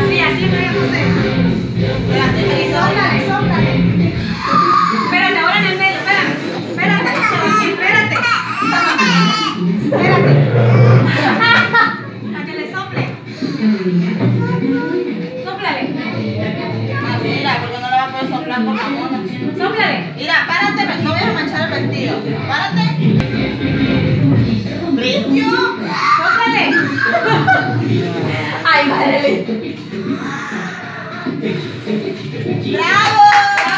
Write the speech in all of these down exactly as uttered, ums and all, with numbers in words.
Así, así me voy a hacer. Espérate, sóplale, sóplale. Espérate, ahora en el medio, espérate. Espérate, espérate. Espérate. Para que le sople. Sóplale. Ah, mira, porque no le va a poder soplar con la mona. Sóplale. Mira, párate, no vayas a manchar el vestido. Párate. ¡Bricio! Sóplale. Ay, madre. ¡Bravo!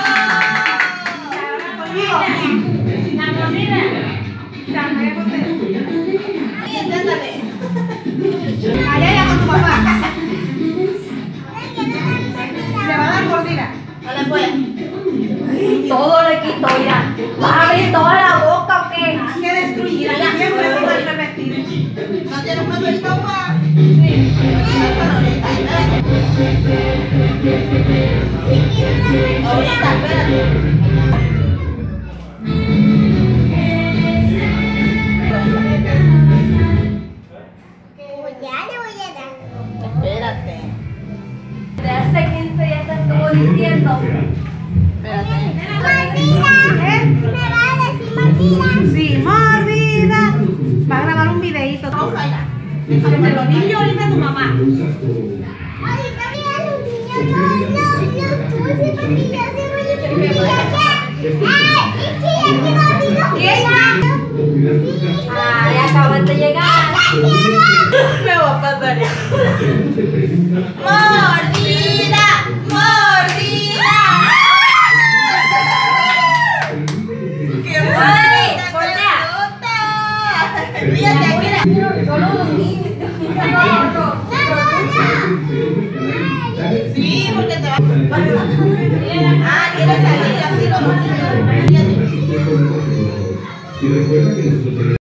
La comida. Ya, me voy a coser. Inténtale. Allá ya con tu papá. Le va a dar mordida. No le puede. Todo le quito, mira. ¿Vas a abrir toda la boca o qué? Hay que destruir. Hay que repetir. ¿No tienes más estómago? Sí. Ahorita, espérate. Espérate. De hace quince días te estuvo diciendo. Espérate. ¿Me va a decir mordida? Sí, mordida. Va a grabar un videíto. Roja ya. Que te lo limpio ahorita tu mamá. Ahorita mira los niños, no, no, los dulces porque ya se me olvidó. ¿Qué? Ay, acaban de llegar. Me va a pasar. ¡Mordida! ¡Mordida! ¡Qué bonita! Voltea. Fíjate, mira. Solo un niño. Sí, porque te va a... Ah, quieres salir así los niños. Fíjate.